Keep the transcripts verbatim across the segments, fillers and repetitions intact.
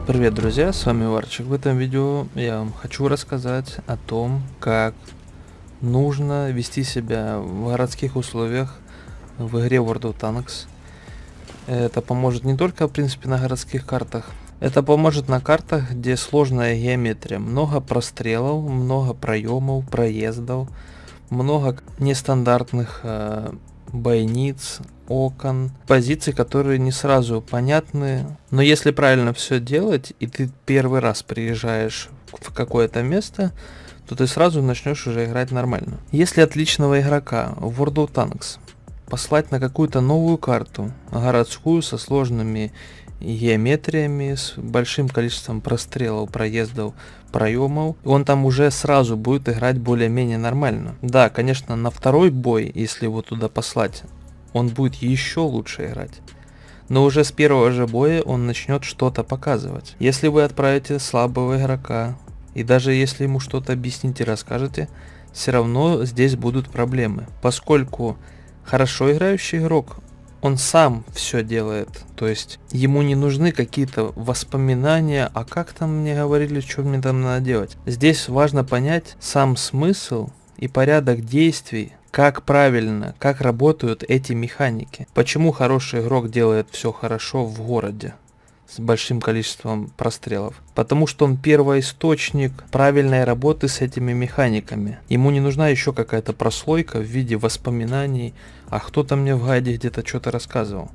Привет, друзья, с вами Варчик. В этом видео я вам хочу рассказать о том, как нужно вести себя в городских условиях в игре World of Tanks. Это поможет не только, в принципе, на городских картах. Это поможет на картах, где сложная геометрия. Много прострелов, много проемов, проездов, много нестандартных э, бойниц, окон, позиций, которые не сразу понятны. Но если правильно все делать, и ты первый раз приезжаешь в какое-то место, то ты сразу начнешь уже играть нормально. Если отличного игрока в World of Tanks послать на какую-то новую карту, городскую, со сложными геометриями, с большим количеством прострелов, проездов, проемов, он там уже сразу будет играть более-менее нормально. Да, конечно, на второй бой, если его туда послать, он будет еще лучше играть. Но уже с первого же боя он начнет что-то показывать. Если вы отправите слабого игрока, и даже если ему что-то объясните, расскажете, все равно здесь будут проблемы. Поскольку хорошо играющий игрок, он сам все делает. То есть ему не нужны какие-то воспоминания, а как там мне говорили, что мне там надо делать. Здесь важно понять сам смысл и порядок действий, как правильно, как работают эти механики. Почему хороший игрок делает все хорошо в городе с большим количеством прострелов? Потому что он первоисточник правильной работы с этими механиками. Ему не нужна еще какая-то прослойка в виде воспоминаний, а кто-то мне в гайде где-то что-то рассказывал.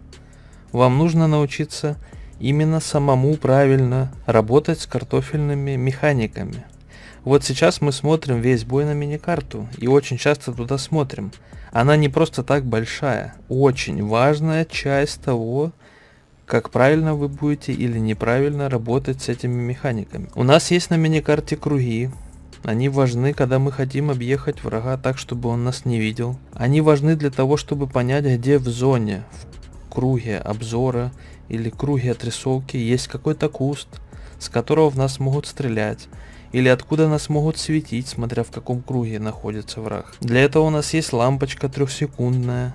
Вам нужно научиться именно самому правильно работать с картофельными механиками. Вот сейчас мы смотрим весь бой на миникарту, и очень часто туда смотрим. Она не просто так большая, очень важная часть того, как правильно вы будете или неправильно работать с этими механиками. У нас есть на миникарте круги. Они важны, когда мы хотим объехать врага так, чтобы он нас не видел. Они важны для того, чтобы понять, где в зоне, в круге обзора или круге отрисовки есть какой-то куст, с которого в нас могут стрелять. Или откуда нас могут светить, смотря в каком круге находится враг. Для этого у нас есть лампочка трехсекундная.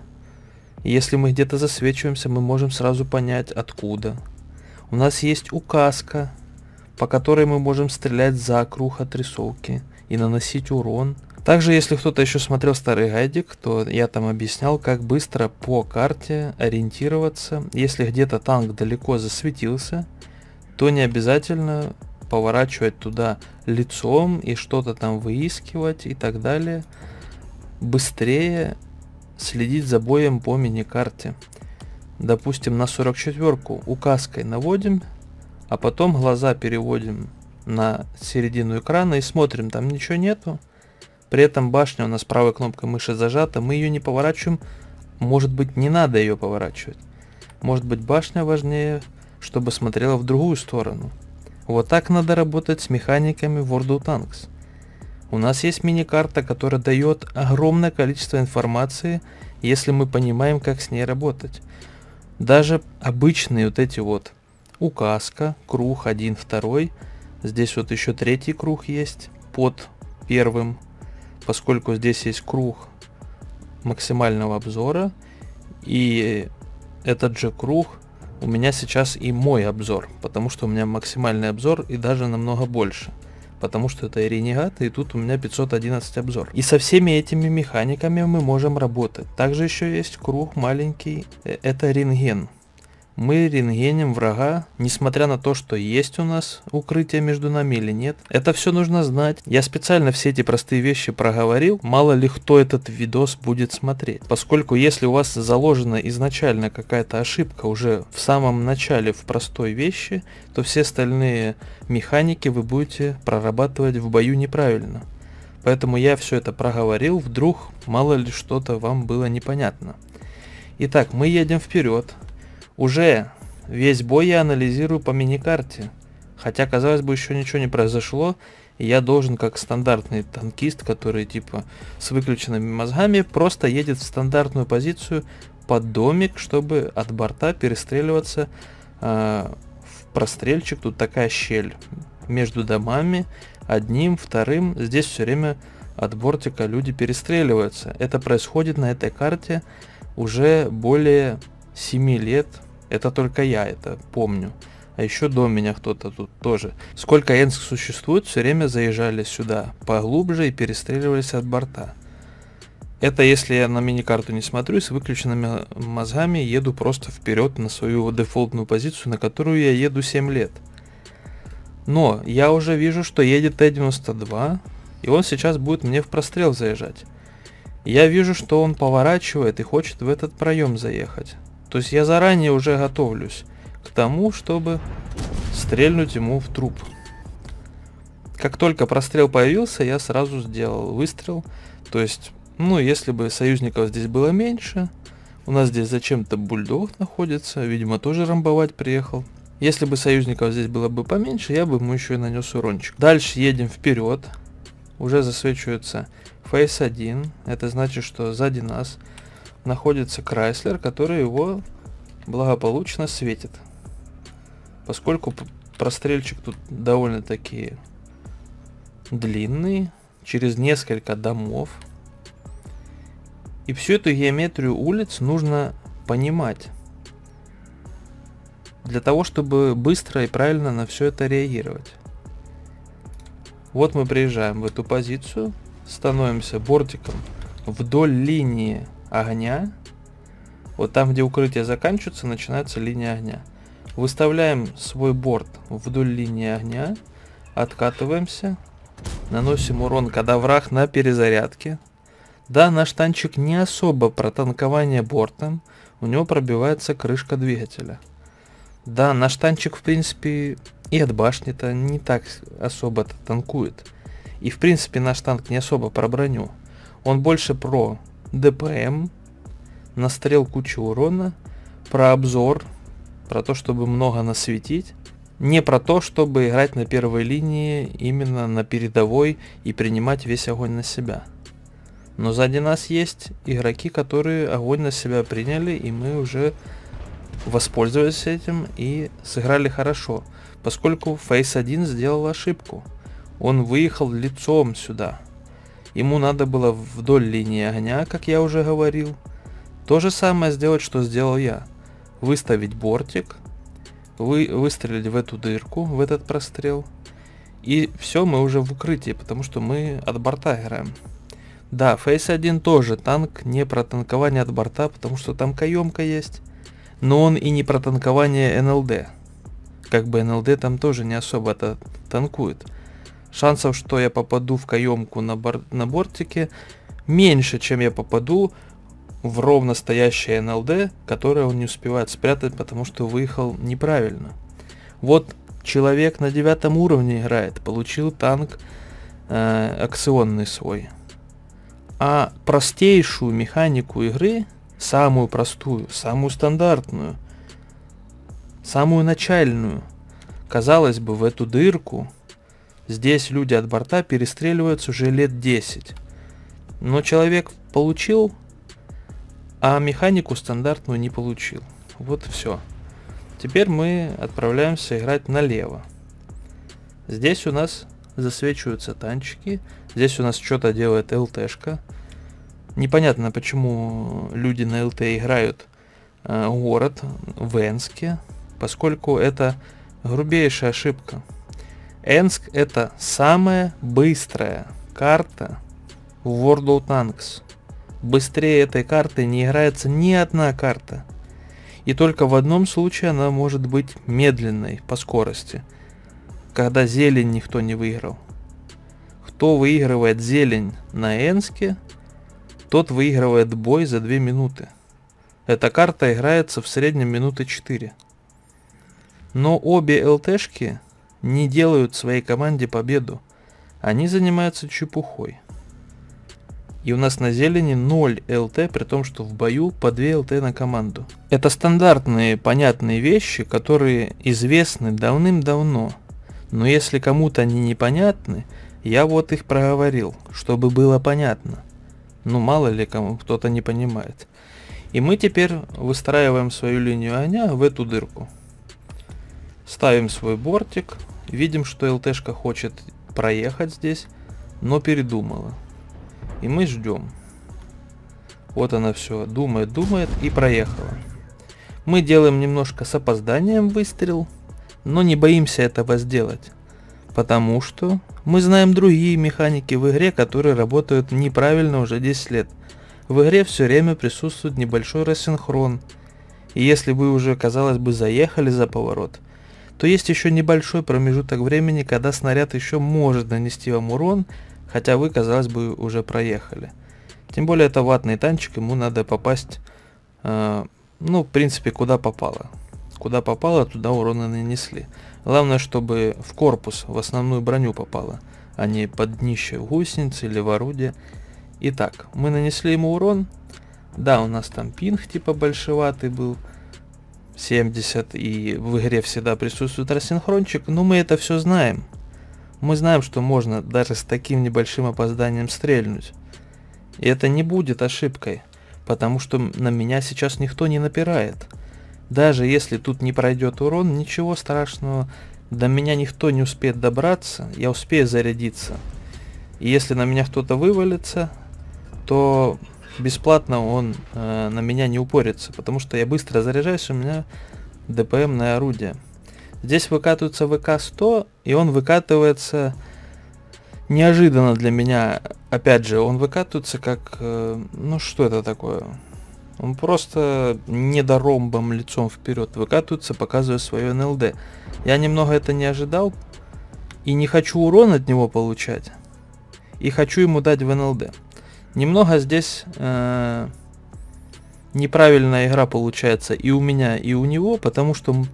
Если мы где-то засвечиваемся, мы можем сразу понять, откуда. У нас есть указка, по которой мы можем стрелять за круг отрисовки и наносить урон. Также, если кто-то еще смотрел старый гайдик, то я там объяснял, как быстро по карте ориентироваться. Если где-то танк далеко засветился, то не обязательно поворачивать туда лицом и что-то там выискивать и так далее. Быстрее следить за боем по миникарте. Допустим, на сорок четвёрку указкой наводим, а потом глаза переводим на середину экрана и смотрим, там ничего нету. При этом башня у нас правой кнопкой мыши зажата, мы ее не поворачиваем. Может быть, не надо ее поворачивать. Может быть, башня важнее, чтобы смотрела в другую сторону. Вот так надо работать с механиками в World of Tanks. У нас есть миникарта, которая дает огромное количество информации, если мы понимаем, как с ней работать. Даже обычные вот эти вот указка, круг один, второй. Здесь вот еще третий круг есть под первым, поскольку здесь есть круг максимального обзора. И этот же круг у меня сейчас и мой обзор, потому что у меня максимальный обзор и даже намного больше. Потому что это и ренегат, и тут у меня пятьсот одиннадцать обзор. И со всеми этими механиками мы можем работать. Также еще есть круг маленький, это рентген. Мы рентгеним врага, несмотря на то, что есть у нас укрытие между нами или нет. Это все нужно знать. Я специально все эти простые вещи проговорил, мало ли кто этот видос будет смотреть. Поскольку если у вас заложена изначально какая-то ошибка уже в самом начале в простой вещи, то все остальные механики вы будете прорабатывать в бою неправильно. Поэтому я все это проговорил, вдруг мало ли что-то вам было непонятно. Итак, мы едем вперед. Уже весь бой я анализирую по миникарте. Хотя, казалось бы, еще ничего не произошло. И я должен, как стандартный танкист, который типа с выключенными мозгами, просто едет в стандартную позицию под домик, чтобы от борта перестреливаться э, в прострельчик. Тут такая щель между домами. Одним, вторым. Здесь все время от бортика люди перестреливаются. Это происходит на этой карте уже более семи лет. Это только я это помню. А еще до меня кто-то тут тоже. Сколько Энск существует, все время заезжали сюда поглубже и перестреливались от борта. Это если я на миникарту не смотрю и с выключенными мозгами еду просто вперед на свою дефолтную позицию, на которую я еду семь лет. Но я уже вижу, что едет Т девяносто два, и он сейчас будет мне в прострел заезжать. Я вижу, что он поворачивает и хочет в этот проем заехать. То есть я заранее уже готовлюсь к тому, чтобы стрельнуть ему в труп. Как только прострел появился, я сразу сделал выстрел. То есть, ну, если бы союзников здесь было меньше, у нас здесь зачем-то бульдог находится, видимо, тоже рамбовать приехал. Если бы союзников здесь было бы поменьше, я бы ему еще и нанес урончик. Дальше едем вперед. Уже засвечивается фейс один. Это значит, что сзади нас находится Крайслер, который его благополучно светит. Поскольку прострельчик тут довольно-таки длинный, через несколько домов. И всю эту геометрию улиц нужно понимать, для того, чтобы быстро и правильно на все это реагировать. Вот мы приезжаем в эту позицию, становимся бортиком вдоль линии огня. Вот там, где укрытие заканчивается, начинается линия огня. Выставляем свой борт вдоль линии огня, откатываемся, наносим урон, когда враг на перезарядке. Да, наш танчик не особо про танкование бортом, у него пробивается крышка двигателя. Да, наш танчик, в принципе, и от башни-то не так особо-то танкует. И, в принципе, наш танк не особо про броню. Он больше про ДПМ, настрел кучу урона, про обзор, про то, чтобы много насветить. Не про то, чтобы играть на первой линии, именно на передовой и принимать весь огонь на себя. Но сзади нас есть игроки, которые огонь на себя приняли, и мы уже воспользовались этим и сыграли хорошо, поскольку фейс один сделал ошибку. Он выехал лицом сюда. Ему надо было вдоль линии огня, как я уже говорил. То же самое сделать, что сделал я. Выставить бортик, вы, выстрелить в эту дырку, в этот прострел. И все, мы уже в укрытии, потому что мы от борта играем. Да, фейс один тоже танк не про танкование от борта, потому что там каемка есть. Но он и не про танкование эн эл дэ. Как бы эн эл дэ там тоже не особо-то танкует. Шансов, что я попаду в каемку на, бор на бортике, меньше, чем я попаду в ровно стоящее эн эл дэ, которое он не успевает спрятать, потому что выехал неправильно. Вот человек на девятом уровне играет, получил танк э, акционный свой. А простейшую механику игры, самую простую, самую стандартную, самую начальную, казалось бы, в эту дырку, здесь люди от борта перестреливаются уже лет десять. Но человек получил, а механику стандартную не получил. Вот и все. Теперь мы отправляемся играть налево. Здесь у нас засвечиваются танчики. Здесь у нас что-то делает ЛТшка. Непонятно, почему люди на ЛТ играют э, город в Энске, поскольку это грубейшая ошибка. Энск — это самая быстрая карта в World of Tanks. Быстрее этой карты не играется ни одна карта. И только в одном случае она может быть медленной по скорости, когда зелень никто не выиграл. Кто выигрывает зелень на Энске, тот выигрывает бой за две минуты. Эта карта играется в среднем минуты четыре. Но обе ЛТшки не делают своей команде победу. Они занимаются чепухой. И у нас на зелени ноль ЛТ, при том, что в бою по две ЛТ на команду. Это стандартные, понятные вещи, которые известны давным-давно. Но если кому-то они непонятны, я вот их проговорил, чтобы было понятно. Ну, мало ли кому кто-то не понимает. И мы теперь выстраиваем свою линию огня в эту дырку. Ставим свой бортик. Видим, что ЛТшка хочет проехать здесь, но передумала. И мы ждем. Вот она все думает, думает и проехала. Мы делаем немножко с опозданием выстрел. но не боимся этого сделать. Потому что мы знаем другие механики в игре, которые работают неправильно уже десять лет. В игре все время присутствует небольшой рассинхрон. И если вы уже, казалось бы, заехали за поворот, то есть еще небольшой промежуток времени, когда снаряд еще может нанести вам урон, хотя вы, казалось бы, уже проехали. Тем более это ватный танчик, ему надо попасть, э, ну, в принципе, куда попало. Куда попало, туда урона нанесли. Главное, чтобы в корпус, в основную броню попало, а не под днище в гусенице или в орудие. Итак, мы нанесли ему урон. Да, у нас там пинг типа большеватый был, семьдесят, и в игре всегда присутствует рассинхрончик, но мы это все знаем. Мы знаем, что можно даже с таким небольшим опозданием стрельнуть. И это не будет ошибкой, потому что на меня сейчас никто не напирает. Даже если тут не пройдет урон, ничего страшного, до меня никто не успеет добраться, я успею зарядиться. И если на меня кто-то вывалится, то бесплатно он э, на меня не упорится, потому что я быстро заряжаюсь, у меня ДПМное орудие. Здесь выкатывается ВК сто, и он выкатывается неожиданно для меня. Опять же, он выкатывается как... Э, ну что это такое? Он просто недоромбом лицом вперед выкатывается, показывая свое эн эл дэ. Я немного это не ожидал. И не хочу урон от него получать. И хочу ему дать в эн эл дэ. Немного здесь э, неправильная игра получается и у меня, и у него, потому что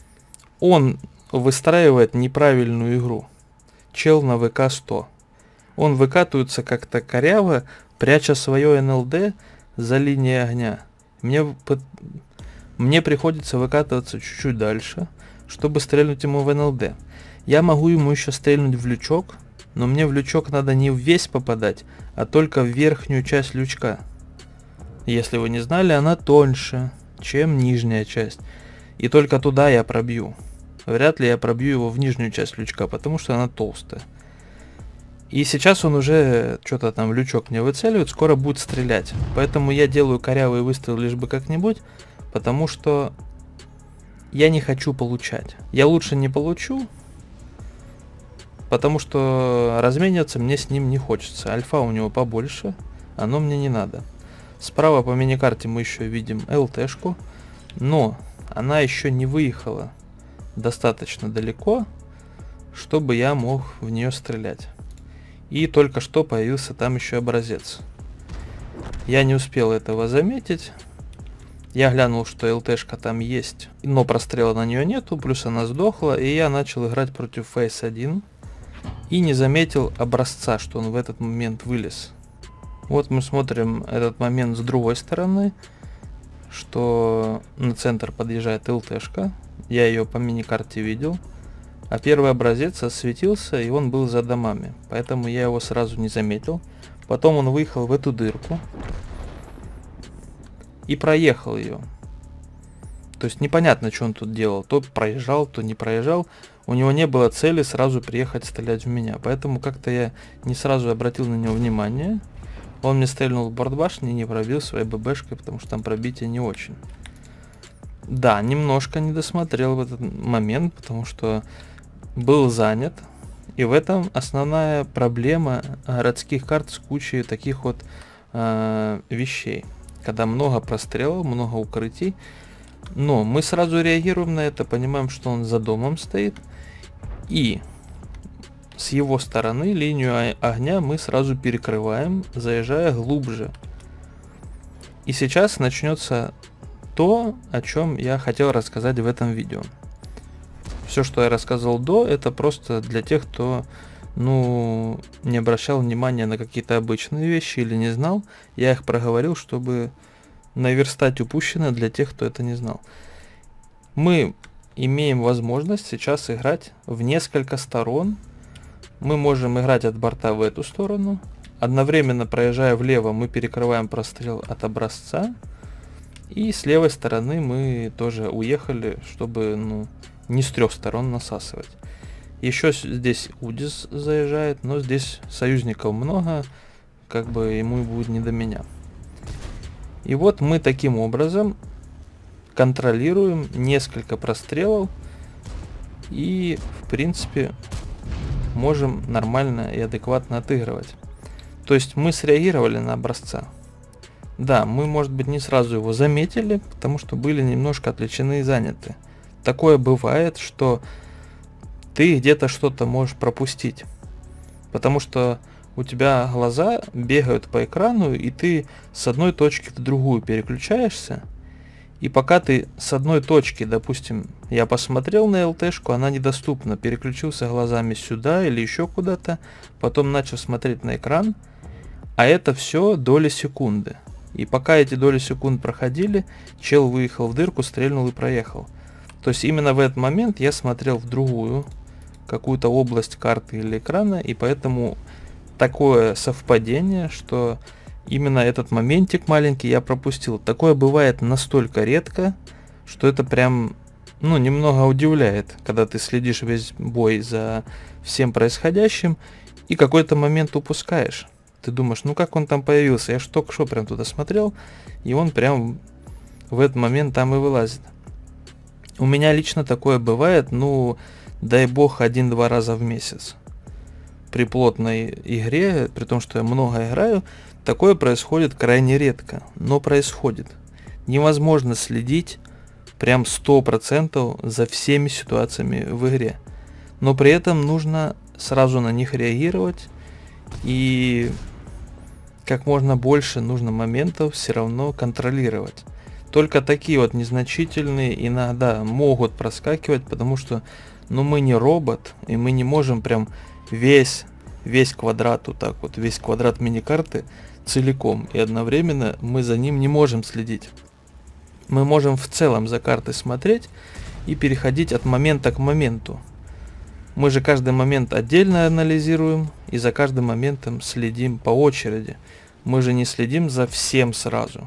он выстраивает неправильную игру. Чел на ВК сто. Он выкатывается как-то коряво, пряча свое эн эл дэ за линией огня. Мне, мне приходится выкатываться чуть-чуть дальше, чтобы стрельнуть ему в эн эл дэ. Я могу ему еще стрельнуть в лючок, но мне в лючок надо не в весь попадать, а только в верхнюю часть лючка. Если вы не знали, она тоньше, чем нижняя часть. И только туда я пробью. Вряд ли я пробью его в нижнюю часть лючка, потому что она толстая. И сейчас он уже что-то там в лючок мне выцеливает, скоро будет стрелять. Поэтому я делаю корявый выстрел лишь бы как-нибудь, потому что я не хочу получать. Я лучше не получу, потому что размениваться мне с ним не хочется. Альфа у него побольше, оно мне не надо. Справа по миникарте мы еще видим эл тэ-шку, но она еще не выехала достаточно далеко, чтобы я мог в нее стрелять. И только что появился там еще образец. Я не успел этого заметить. Я глянул, что эл тэ-шка там есть, но прострела на нее нету, плюс она сдохла, и я начал играть против фейс один. И не заметил образца, что он в этот момент вылез. Вот мы смотрим этот момент с другой стороны, что на центр подъезжает эл тэ-шка. Я ее по миникарте видел. А первый образец осветился, и он был за домами. Поэтому я его сразу не заметил. Потом он выехал в эту дырку и проехал ее. То есть непонятно, что он тут делал. То проезжал, то не проезжал. У него не было цели сразу приехать стрелять в меня. Поэтому как-то я не сразу обратил на него внимание. Он мне стрельнул в борт башни и не пробил своей ББшкой, потому что там пробитие не очень. Да, немножко не досмотрел в этот момент, потому что был занят. И в этом основная проблема городских карт с кучей таких вот э, вещей. Когда много прострелов, много укрытий. Но мы сразу реагируем на это, понимаем, что он за домом стоит. И с его стороны линию огня мы сразу перекрываем, заезжая глубже. И сейчас начнется то, о чем я хотел рассказать в этом видео. Все, что я рассказывал до, это просто для тех, кто, ну, не обращал внимания на какие-то обычные вещи или не знал. Я их проговорил, чтобы наверстать упущенное для тех, кто это не знал. Мы имеем возможность сейчас играть в несколько сторон. Мы можем играть от борта в эту сторону. Одновременно проезжая влево, мы перекрываем прострел от образца. И с левой стороны мы тоже уехали, чтобы, ну, не с трех сторон насасывать. Еще здесь Удис заезжает, но здесь союзников много, как бы ему будет не до меня. И вот мы таким образом контролируем несколько прострелов И, в принципе, можем нормально и адекватно отыгрывать. То есть мы среагировали на образца. Да, мы, может быть, не сразу его заметили, потому что были немножко отвлечены и заняты. Такое бывает, что ты где-то что-то можешь пропустить. Потому что у тебя глаза бегают по экрану, и ты с одной точки в другую переключаешься. И пока ты с одной точки, допустим, я посмотрел на ЛТшку, она недоступна, переключился глазами сюда или еще куда-то, потом начал смотреть на экран, а это все доли секунды. И пока эти доли секунд проходили, чел выехал в дырку, стрельнул и проехал. То есть именно в этот момент я смотрел в другую какую-то область карты или экрана, и поэтому такое совпадение, что именно этот моментик маленький я пропустил. Такое бывает настолько редко, что это прям, ну, немного удивляет, когда ты следишь весь бой за всем происходящим и какой-то момент упускаешь. Ты думаешь, ну как он там появился? Я ж только что прям туда смотрел, и он прям в этот момент там и вылазит. У меня лично такое бывает, ну, дай бог, один-два раза в месяц. При плотной игре, при том, что я много играю, такое происходит крайне редко, но происходит. Невозможно следить прям сто процентов за всеми ситуациями в игре. Но при этом нужно сразу на них реагировать, и как можно больше нужно моментов все равно контролировать. Только такие вот незначительные иногда могут проскакивать, потому что, ну, мы не робот, и мы не можем прям весь, весь квадрат, вот так вот, весь квадрат миникарты целиком, и одновременно мы за ним не можем следить. Мы можем в целом за картой смотреть и переходить от момента к моменту. Мы же каждый момент отдельно анализируем и за каждым моментом следим по очереди. Мы же не следим за всем сразу.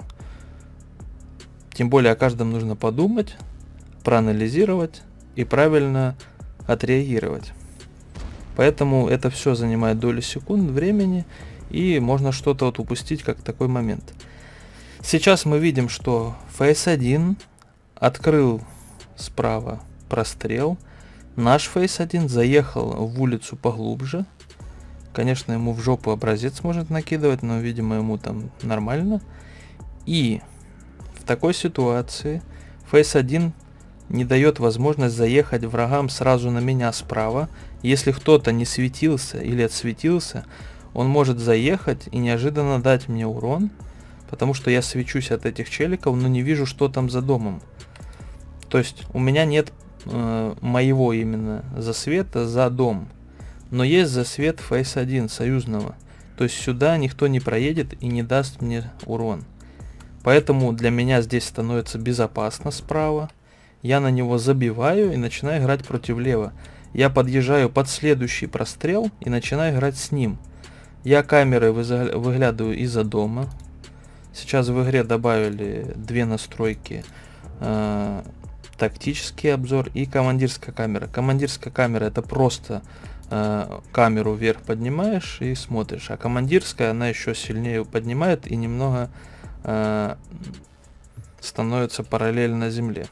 Тем более о каждом нужно подумать, проанализировать и правильно отреагировать. Поэтому это все занимает доли секунд времени, и можно что-то вот упустить, как такой момент. Сейчас мы видим, что фейс один открыл справа прострел. Наш фейс один заехал в улицу поглубже. Конечно, ему в жопу образец может накидывать, но, видимо, ему там нормально. И в такой ситуации фейс один не дает возможность заехать врагам сразу на меня справа. Если кто-то не светился или отсветился, он может заехать и неожиданно дать мне урон, потому что я свечусь от этих челиков, но не вижу, что там за домом. То есть у меня нет э, моего именно засвета за дом, но есть засвет фейс один союзного. То есть сюда никто не проедет и не даст мне урон. Поэтому для меня здесь становится безопасно справа. Я на него забиваю и начинаю играть против лева. Я подъезжаю под следующий прострел и начинаю играть с ним. Я камерой выглядываю из-за дома. Сейчас в игре добавили две настройки. Э, тактический обзор и командирская камера. Командирская камера — это просто э, камеру вверх поднимаешь и смотришь. А командирская, она еще сильнее поднимает и немного э, становится параллельно земле.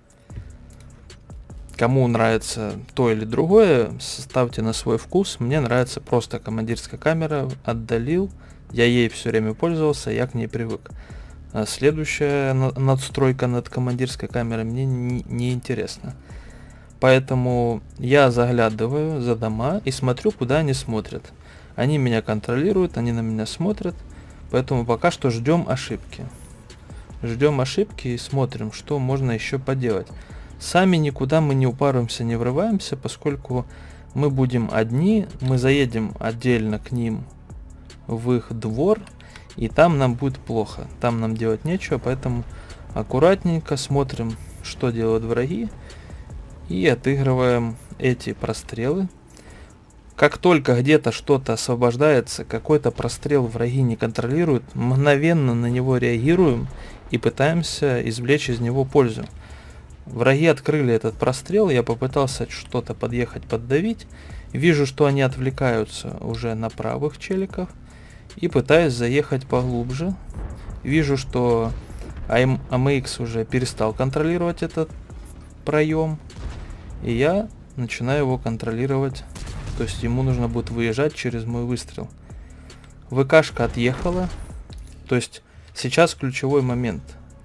Кому нравится то или другое, ставьте на свой вкус. Мне нравится просто командирская камера. Отдалил, я ей все время пользовался, я к ней привык. А следующая надстройка над командирской камерой мне не, не интересна. Поэтому я заглядываю за дома и смотрю, куда они смотрят. Они меня контролируют, они на меня смотрят. Поэтому пока что ждем ошибки. Ждем ошибки и смотрим, что можно еще поделать. Сами никуда мы не упарываемся, не врываемся, поскольку мы будем одни, мы заедем отдельно к ним в их двор, и там нам будет плохо, там нам делать нечего, поэтому аккуратненько смотрим, что делают враги, и отыгрываем эти прострелы. Как только где-то что-то освобождается, какой-то прострел враги не контролируют, мгновенно на него реагируем и пытаемся извлечь из него пользу. Враги открыли этот прострел, я попытался что-то подъехать, поддавить. Вижу, что они отвлекаются уже на правых челиков. И пытаюсь заехать поглубже. Вижу, что эй эм икс уже перестал контролировать этот проем. И я начинаю его контролировать. То есть ему нужно будет выезжать через мой выстрел. ВКшка отъехала. То есть сейчас ключевой момент.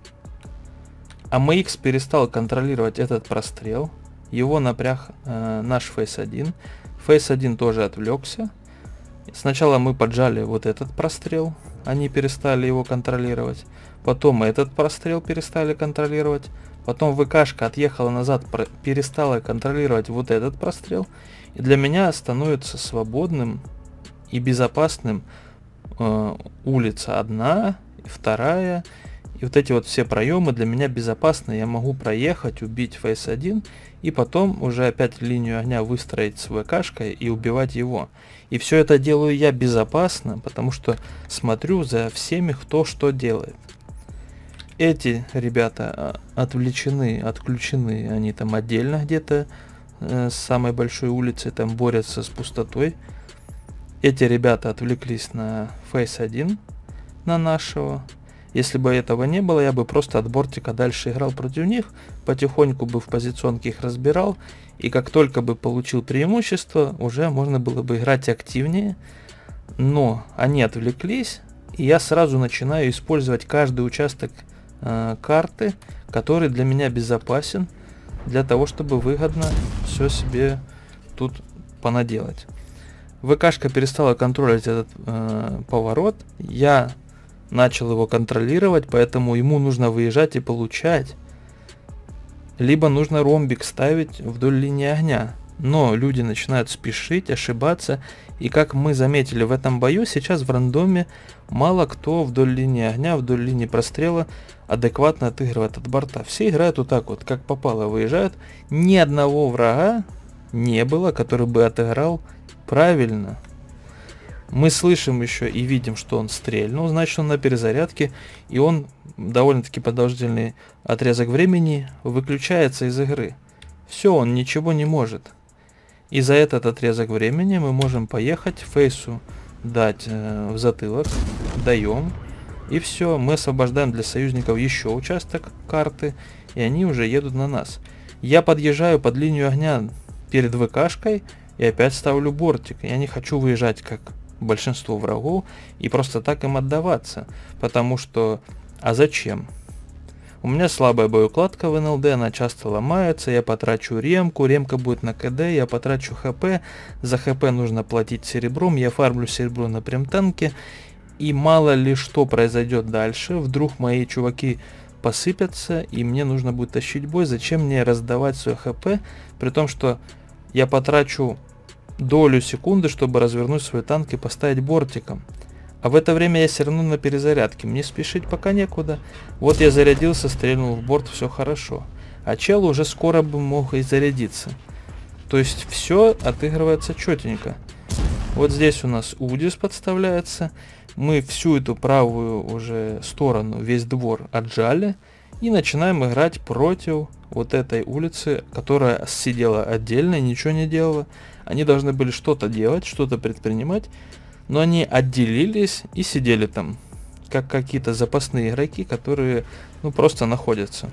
АМХ перестал контролировать этот прострел. Его напряг э, наш фейс один. фейс один тоже отвлекся. Сначала мы поджали вот этот прострел. Они перестали его контролировать. Потом этот прострел перестали контролировать. Потом ВКшка отъехала назад, перестала контролировать вот этот прострел. И для меня становится свободным и безопасным э, улица одна, вторая. И вот эти вот все проемы для меня безопасны. Я могу проехать, убить фейс один. И потом уже опять линию огня выстроить с ВКшкой и убивать его. И все это делаю я безопасно, потому что смотрю за всеми, кто что делает. Эти ребята отвлечены, отключены, они там отдельно где-то э, с самой большой улицы там борются с пустотой. Эти ребята отвлеклись на фейс один, на нашего. Если бы этого не было, я бы просто от бортика дальше играл против них, потихоньку бы в позиционке их разбирал, и как только бы получил преимущество, уже можно было бы играть активнее. Но они отвлеклись, и я сразу начинаю использовать каждый участок э, карты, который для меня безопасен, для того, чтобы выгодно все себе тут понаделать. ВКшка перестала контролировать этот э, поворот, я начал его контролировать, поэтому ему нужно выезжать и получать. Либо нужно ромбик ставить вдоль линии огня. Но люди начинают спешить, ошибаться. И как мы заметили в этом бою, сейчас в рандоме мало кто вдоль линии огня, вдоль линии прострела адекватно отыгрывает от борта. Все играют вот так вот, как попало, выезжают. Ни одного врага не было, который бы отыграл правильно. Мы слышим еще и видим, что он стрельнул, значит он на перезарядке, и он довольно-таки продолжительный отрезок времени выключается из игры. Все, он ничего не может. И за этот отрезок времени мы можем поехать фейсу, дать э, в затылок, даем, и все, мы освобождаем для союзников еще участок карты, и они уже едут на нас. Я подъезжаю под линию огня перед ВКшкой и опять ставлю бортик. Я не хочу выезжать как большинство врагов и просто так им отдаваться, потому что, а зачем? У меня слабая боеукладка в эн эл дэ, она часто ломается, я потрачу ремку, ремка будет на ка дэ, я потрачу хп, за хп нужно платить серебром, я фармлю серебро на прем-танке, и мало ли что произойдет дальше, вдруг мои чуваки посыпятся, и мне нужно будет тащить бой, зачем мне раздавать свой хп, при том, что я потрачу долю секунды, чтобы развернуть свой танк и поставить бортиком. А в это время я все равно на перезарядке. Мне спешить пока некуда. Вот я зарядился, стрельнул в борт, все хорошо. А чел уже скоро бы мог и зарядиться. То есть все отыгрывается четенько. Вот здесь у нас Удис подставляется. Мы всю эту правую уже сторону, весь двор отжали. И начинаем играть против вот этой улицы, которая сидела отдельно и ничего не делала. Они должны были что-то делать, что-то предпринимать, но они отделились и сидели там, как какие-то запасные игроки, которые ну просто находятся.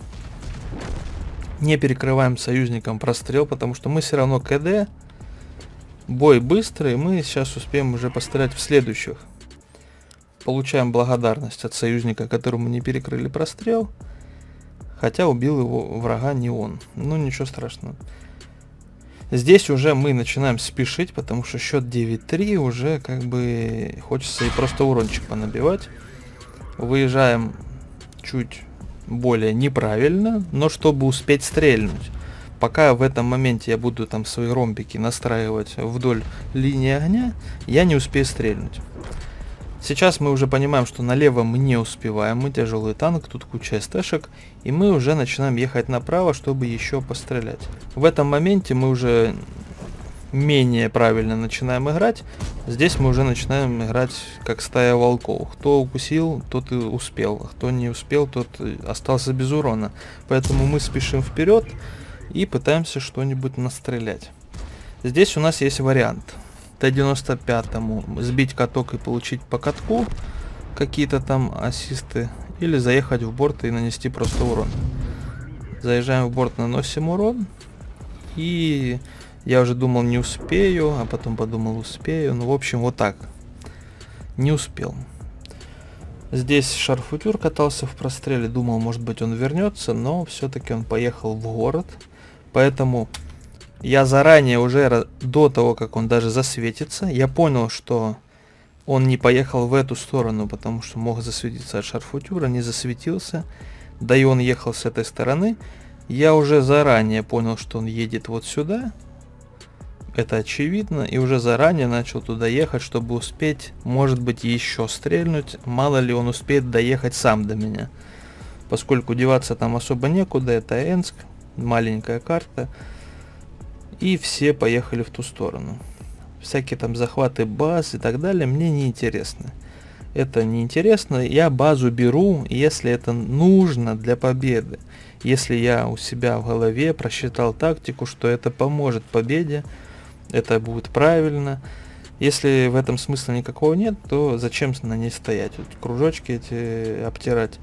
Не перекрываем союзникам прострел, потому что мы все равно ка дэ, бой быстрый, мы сейчас успеем уже пострелять в следующих. Получаем благодарность от союзника, которому не перекрыли прострел, хотя убил его врага не он. Ну ничего страшного. Здесь уже мы начинаем спешить, потому что счет девять три, уже как бы хочется и просто урончик понабивать. Выезжаем чуть более неправильно, но чтобы успеть стрельнуть. Пока в этом моменте я буду там свои ромбики настраивать вдоль линии огня, я не успею стрельнуть. Сейчас мы уже понимаем, что налево мы не успеваем, мы тяжелый танк, тут куча эс тэ-шек, и мы уже начинаем ехать направо, чтобы еще пострелять. В этом моменте мы уже менее правильно начинаем играть, здесь мы уже начинаем играть как стая волков. Кто укусил, тот и успел, а кто не успел, тот остался без урона. Поэтому мы спешим вперед и пытаемся что-нибудь настрелять. Здесь у нас есть вариант. тэ девяносто пятому сбить каток и получить по катку какие-то там ассисты, или заехать в борт и нанести просто урон. Заезжаем в борт, наносим урон, И я уже думал, не успею, а потом подумал, успею. Ну, в общем, вот так. Не успел. Здесь Шарфутюр катался в простреле, думал, может быть, он вернется, но все-таки он поехал в город. Поэтому я заранее, уже до того, как он даже засветится, я понял, что он не поехал в эту сторону, потому что мог засветиться от Шарфутюра, не засветился. Да и он ехал с этой стороны. Я уже заранее понял, что он едет вот сюда. Это очевидно. И уже заранее начал туда ехать, чтобы успеть, может быть, еще стрельнуть. Мало ли он успеет доехать сам до меня. Поскольку деваться там особо некуда. Это Энск. Маленькая карта. И все поехали в ту сторону. Всякие там захваты баз и так далее мне не интересны. Это не интересно. Я базу беру, если это нужно для победы. Если я у себя в голове просчитал тактику, что это поможет победе, это будет правильно. Если в этом смысла никакого нет, то зачем на ней стоять? Вот кружочки эти обтирать.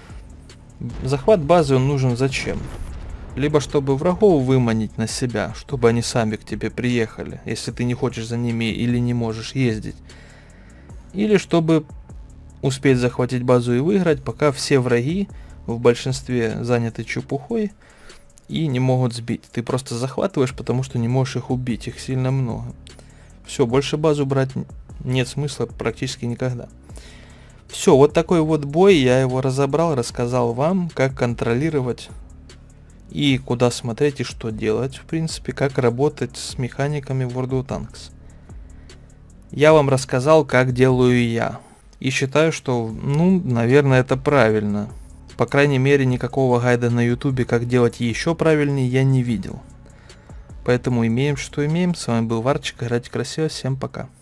Захват базы он нужен зачем? Либо чтобы врагов выманить на себя, чтобы они сами к тебе приехали, если ты не хочешь за ними или не можешь ездить. Или чтобы успеть захватить базу и выиграть, пока все враги в большинстве заняты чепухой и не могут сбить. Ты просто захватываешь, потому что не можешь их убить, их сильно много. Все, больше базу брать нет смысла практически никогда. Все, вот такой вот бой, я его разобрал, рассказал вам, как контролировать и куда смотреть и что делать, в принципе, как работать с механиками в World of Tanks. Я вам рассказал, как делаю я. И считаю, что, ну, наверное, это правильно. По крайней мере, никакого гайда на ютубе, как делать еще правильнее, я не видел. Поэтому имеем, что имеем. С вами был Варчик. Играйте красиво. Всем пока.